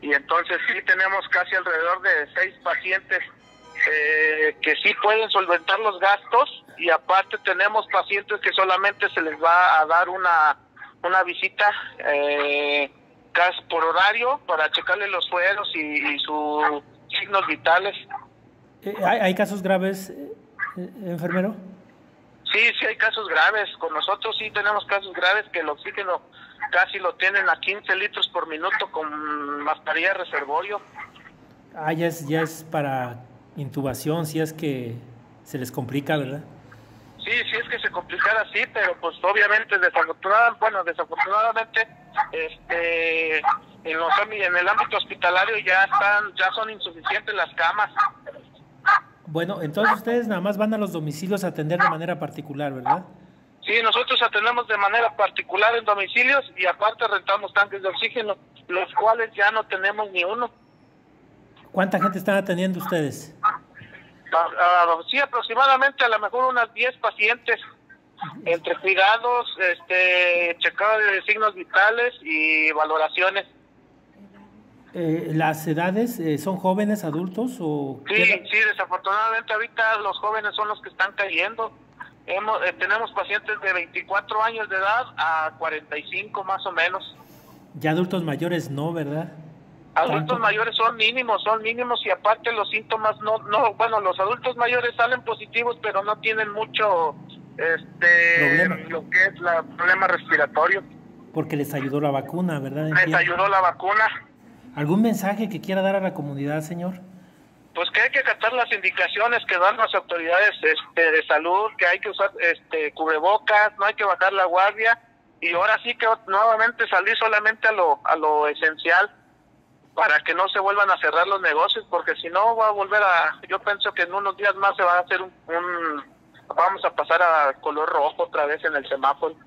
y entonces sí tenemos casi alrededor de 6 pacientes que sí pueden solventar los gastos, y aparte tenemos pacientes que solamente se les va a dar una visita casi por horario para checarle los sueros y sus signos vitales. ¿Hay casos graves, enfermero? Sí, sí hay casos graves. Con nosotros sí tenemos casos graves que el oxígeno casi lo tienen a 15 litros por minuto con mascarilla de reservorio. Ya es para intubación, si es que se les complica, ¿verdad? Sí, sí es que se complicara así, pero pues obviamente desafortunadamente, en el ámbito hospitalario ya son insuficientes las camas. Bueno, entonces ustedes nada más van a los domicilios a atender de manera particular, ¿verdad? Sí, nosotros atendemos de manera particular en domicilios y aparte rentamos tanques de oxígeno, los cuales ya no tenemos ni uno. ¿Cuánta gente están atendiendo ustedes? Sí, aproximadamente a lo mejor unas 10 pacientes, entre cuidados, checado de signos vitales y valoraciones. ¿Las edades son jóvenes, adultos o Sí, sí, desafortunadamente ahorita los jóvenes son los que están cayendo. Tenemos pacientes de 24 años de edad a 45 más o menos. ya adultos mayores no, ¿verdad? Adultos mayores son mínimos y aparte los síntomas bueno, los adultos mayores salen positivos, pero no tienen mucho, problema. lo que es el problema respiratorio. Porque les ayudó la vacuna, ¿verdad? Les ayudó la vacuna. ¿Algún mensaje que quiera dar a la comunidad, señor? Pues que hay que acatar las indicaciones que dan las autoridades de salud, que hay que usar cubrebocas, no hay que bajar la guardia, y ahora sí que nuevamente salir solamente a lo esencial, para que no se vuelvan a cerrar los negocios, porque si no va a volver yo pienso que en unos días más se va a hacer vamos a pasar a color rojo otra vez en el semáforo.